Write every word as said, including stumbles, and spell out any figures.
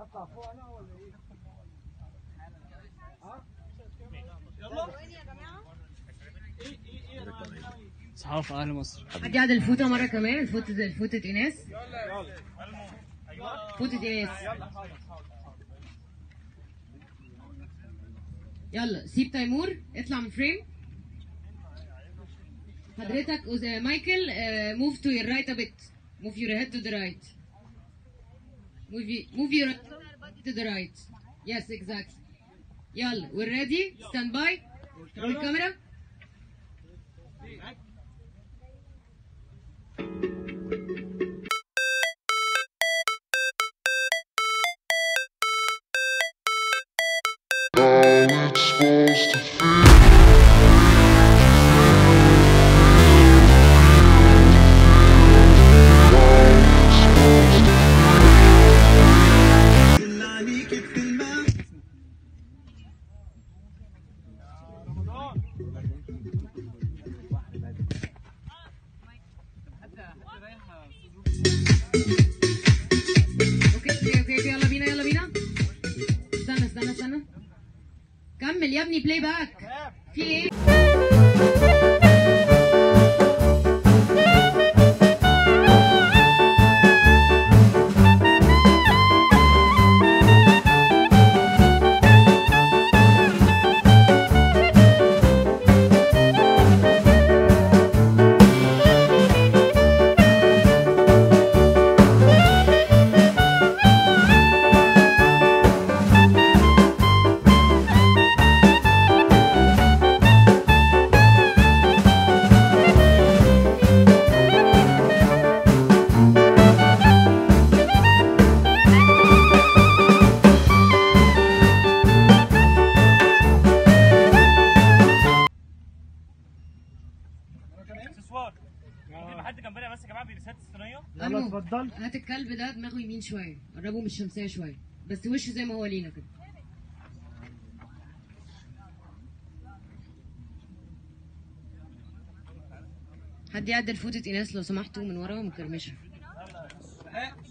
اطلع فوق انا ولا ايه؟ ها؟ يلا يا جماعه. ايه ايه ايه صحاف اهل مصر. حد يعدل الفوطه مره كمان. الفوطه الفوطه ايناس. يلا يلا ايوه فوطه ايناس. يلا حاضر حاضر. يلا سيب تيمور اطلع من فريم. حضرتك أز- مايكل موف تو يور رايت ا بيت. موف يور هيد تو ذا رايت. موف يور تو ذا رايت. يس اكزاكتلي. يلا وير ريدي ستاند باي. رول كاميرا. How it's supposed to feel. اوكي اوكي اوكي اوكي يلا بينا يلا بينا. استنى استنى استنى. كمل يا ابني بلاي باك. في ايه؟ اكسسوار. في حد كان بادئ بس يا جماعه بيرسات الصينيه. يلا اتفضل. هات الكلب ده دماغه يمين شويه. قربه من الشمسيه شويه. بس وشه زي ما هو لينا كده. حد يعدل فوطة ايناس لو سمحتوا من ورا مكرمشه.